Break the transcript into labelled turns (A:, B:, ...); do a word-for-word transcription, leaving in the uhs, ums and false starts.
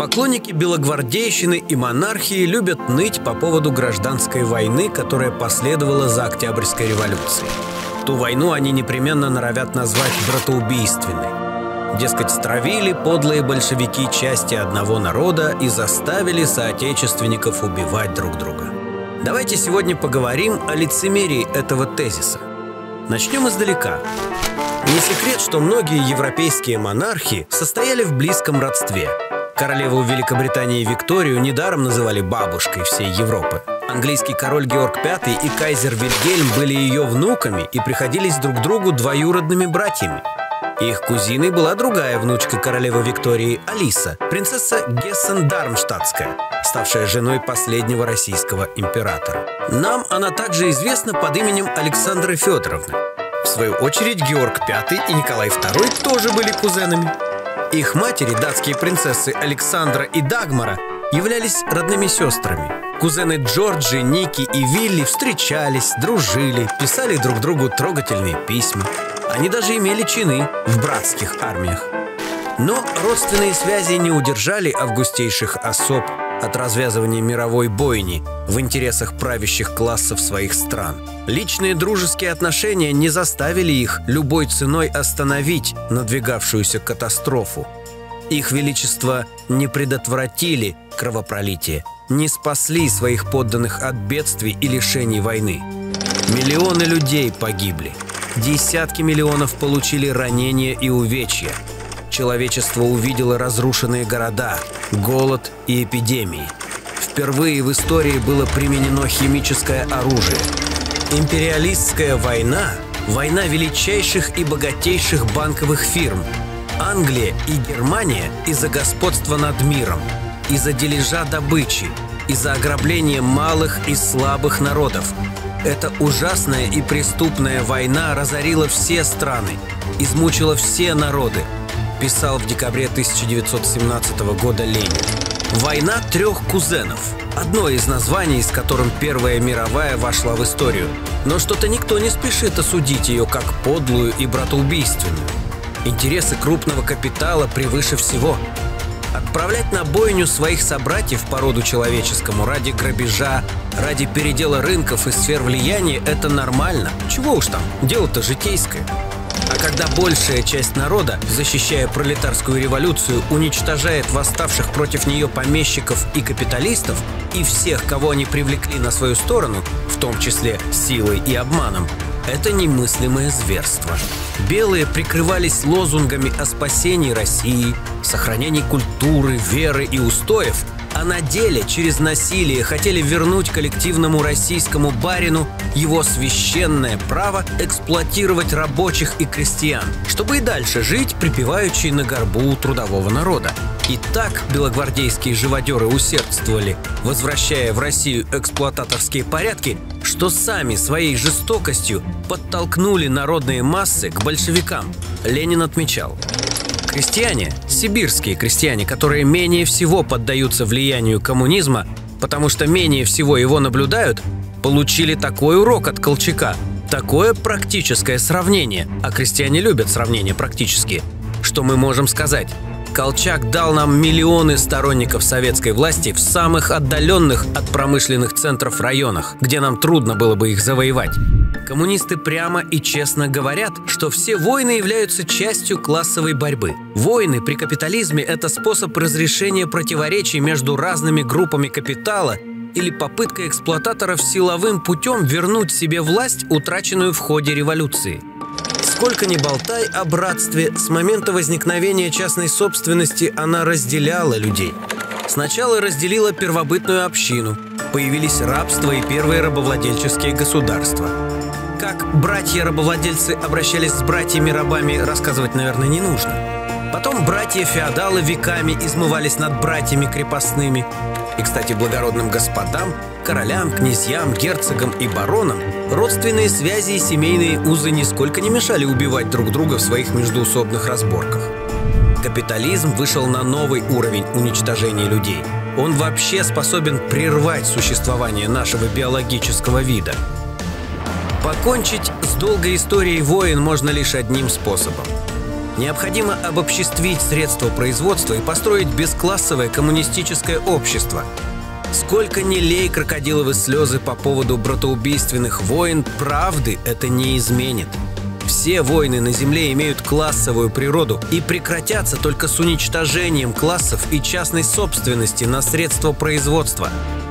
A: Поклонники белогвардейщины и монархии любят ныть по поводу гражданской войны, которая последовала за Октябрьской революцией. Ту войну они непременно норовят назвать братоубийственной. Дескать, стравили подлые большевики части одного народа и заставили соотечественников убивать друг друга. Давайте сегодня поговорим о лицемерии этого тезиса. Начнем издалека. Не секрет, что многие европейские монархи состояли в близком родстве. Королеву Великобритании Викторию недаром называли бабушкой всей Европы. Английский король Георг Пятый и кайзер Вильгельм были ее внуками и приходились друг другу двоюродными братьями. Их кузиной была другая внучка королевы Виктории, Алиса, принцесса Гессен-Дармштадтская, ставшая женой последнего российского императора. Нам она также известна под именем Александры Федоровны. В свою очередь, Георг Пятый и Николай Второй тоже были кузенами. Их матери, датские принцессы Александра и Дагмара, являлись родными сестрами. Кузены Джорджи, Ники и Вилли встречались, дружили, писали друг другу трогательные письма. Они даже имели чины в братских армиях. Но родственные связи не удержали августейших особ от развязывания мировой бойни в интересах правящих классов своих стран. Личные дружеские отношения не заставили их любой ценой остановить надвигавшуюся катастрофу. Их величество не предотвратили кровопролитие, не спасли своих подданных от бедствий и лишений войны. Миллионы людей погибли, десятки миллионов получили ранения и увечья. Человечество увидело разрушенные города, голод и эпидемии. Впервые в истории было применено химическое оружие. Империалистская война – война величайших и богатейших банковых фирм. Англия и Германия из-за господства над миром, из-за дележа добычи, из-за ограбления малых и слабых народов. Эта ужасная и преступная война разорила все страны, измучила все народы, писал в декабре тысяча девятьсот семнадцатого года Ленин. Война трех кузенов. Одно из названий, с которым Первая мировая вошла в историю. Но что-то никто не спешит осудить ее как подлую и братоубийственную. Интересы крупного капитала превыше всего. Отправлять на бойню своих собратьев по роду человеческому ради грабежа, ради передела рынков и сфер влияния – это нормально. Чего уж там, дело-то житейское. А когда большая часть народа, защищая пролетарскую революцию, уничтожает восставших против нее помещиков и капиталистов и всех, кого они привлекли на свою сторону, в том числе силой и обманом, это немыслимое зверство. Белые прикрывались лозунгами о спасении России, сохранении культуры, веры и устоев, а на деле через насилие хотели вернуть коллективному российскому барину его священное право эксплуатировать рабочих и крестьян, чтобы и дальше жить припеваючи на горбу трудового народа. И так белогвардейские живодеры усердствовали, возвращая в Россию эксплуататорские порядки, что сами своей жестокостью подтолкнули народные массы к большевикам. Ленин отмечал: крестьяне, сибирские крестьяне, которые менее всего поддаются влиянию коммунизма, потому что менее всего его наблюдают, получили такой урок от Колчака, такое практическое сравнение, а крестьяне любят сравнения практические, что мы можем сказать: Колчак дал нам миллионы сторонников советской власти в самых отдаленных от промышленных центров районах, где нам трудно было бы их завоевать. Коммунисты прямо и честно говорят, что все войны являются частью классовой борьбы. Войны при капитализме – это способ разрешения противоречий между разными группами капитала или попытка эксплуататоров силовым путем вернуть себе власть, утраченную в ходе революции. Сколько ни болтай о братстве, с момента возникновения частной собственности она разделяла людей. Сначала разделила первобытную общину, появились рабство и первые рабовладельческие государства. Как братья-рабовладельцы обращались с братьями-рабами, рассказывать, наверное, не нужно. Потом братья-феодалы веками измывались над братьями крепостными. И, кстати, благородным господам, королям, князьям, герцогам и баронам родственные связи и семейные узы нисколько не мешали убивать друг друга в своих междоусобных разборках. Капитализм вышел на новый уровень уничтожения людей. Он вообще способен прервать существование нашего биологического вида. Покончить с долгой историей войн можно лишь одним способом. Необходимо обобществить средства производства и построить бесклассовое коммунистическое общество. Сколько ни лей крокодиловы слезы по поводу братоубийственных войн, правды это не изменит. Все войны на Земле имеют классовую природу и прекратятся только с уничтожением классов и частной собственности на средства производства.